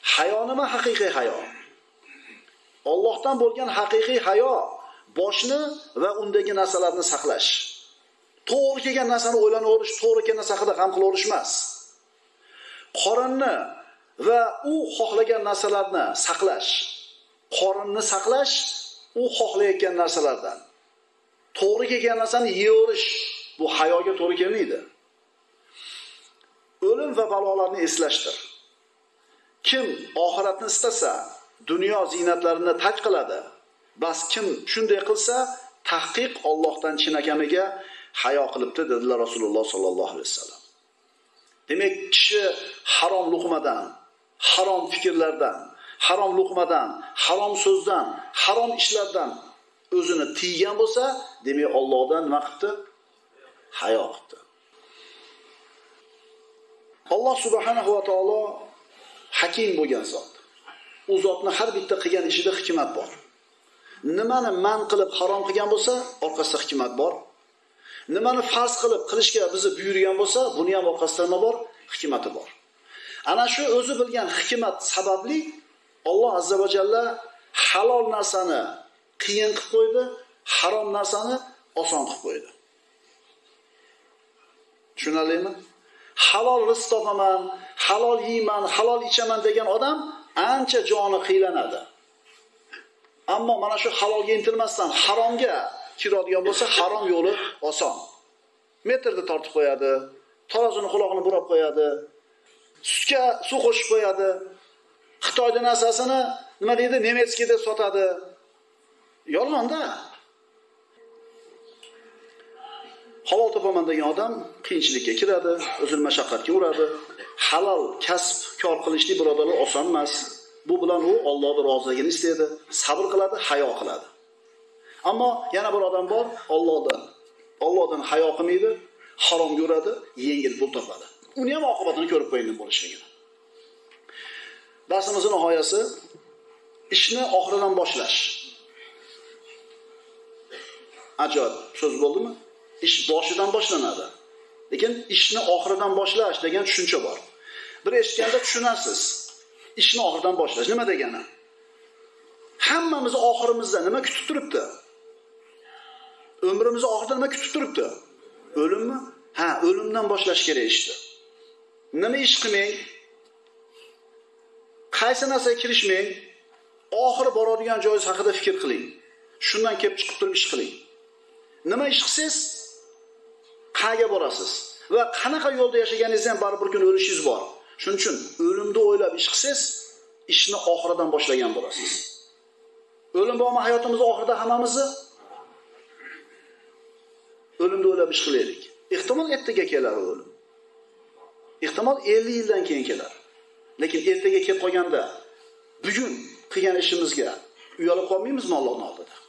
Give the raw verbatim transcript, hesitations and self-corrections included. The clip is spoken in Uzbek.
Hayo nima haqiqiy hayo? Allohdan bo'lgan haqiqiy hayo boshni va undagi narsalarni saqlash. To'g'ri kelgan narsani o'ylanaverish, to'g'ri kelgan narsa haqida g'am qilaverish emas. Qorinni va u xohlagan narsalarni saqlash. Qorinni saqlash u xohlayotgan narsalardan. To'g'ri kelgan narsani yeyaverish bu hayoga to'g'ri kelmaydi. O'lim va balolarni eslashdir. Kim oxiratni istasa, dunyo ziynatlarini tark qiladi. Bas kim shunday qilsa, tahqiq Allohdan chinakamiga hayo qilibdi dedilar Rasululloh sollallohu alayhi vasallam. Demak, kishi harom luqmadan, harom fikrlardan, harom luqmadan, harom so'zdan, harom ishlardan o'zini tiygan bo'lsa, demak Allohdan nima qildi? Hayo qildi. Alloh subhanahu va taolo hakim bo'lgan zot. U zotning har bitta qilgan ishida hikmat bor. Nimani man qilib harom qilgan bo'lsa, orqasida hikmat bor. Nimani farz qilib qilishga bizni buyurgan bo'lsa, buni ham orqasida nima bor? Hikmati bor. Ana shu o'zi bilgan hikmat sababli Alloh azza va jalla halol narsani qiyin qilib qo'ydi, harom narsani oson qilib qo'ydi. Tushunarlimi? Halol rizq topaman, halol yeyman, halol ichaman degan odam ancha joni qiylanadi. Ammo mana shu halolga intilmasdan haromga kiradigan bo'lsa, harom yo'li oson. Metrni tortib qo'yadi, tarozini quloqini burab qo'yadi, sutga suv qo'shib qo'yadi. Xitoyda narsasini nima deydi, nemetskiy deb sotadi. Yolg'onda. Halol topaman degan odam qiyinchilikka kiradi, o'zini mashaqqatga uradi. Halol kasb kor qilishlik birodarlar oson emas. Bu bilan u Allohning roziligini istaydi, sabr qiladi, hayo qiladi. Ammo yana bir odam bor, Allohdan. Allohdan hayo qilmaydi, haromga uradi, yengil pul topadi. Uni ham oqibatini ko'rib qo'yingan bo'lishligini. Darsimizning nihoyasi ishni oxiridan boshlash. Ajoyib so'z bo'ldimi? Ish boshidan boshlanadi. Lekin ishni oxiridan boshlash degan tushuncha bor. Bir eshitganda tushunasiz. Ishni oxiridan boshlash nima degani? Hammamiz oxirimizda nima kutib turibdi? Umrimizni oxirida nima kutib turibdi? O'limmi? Ha, o'limdan boshlash kerak ishni. Nima ish qilmang? Qaysi narsaga kirishmang? Oxiri boradigan joyingiz haqida fikr qiling. Shundan kelib chiqib turib ish qiling. Nima ish qilsangiz, qayerga borasiz va qanaqa yo'lda yashaganingizni ham baribir kun o'lishingiz bor. Shuning uchun o'limni o'ylab ish qilsangiz, ishni oxiridan boshlagan bo'lasiz. O'lim bormi hayotimizda oxirida hammamizni? O'limni o'ylab ish qilaylik. Ehtimol ertaga kelar o'lim. Ehtimol ellik yildan keyin kelar. Lekin ertaga kelib qolganda bugun qilgan ishimizga uyalib qolmaymizmi Allohning oldida?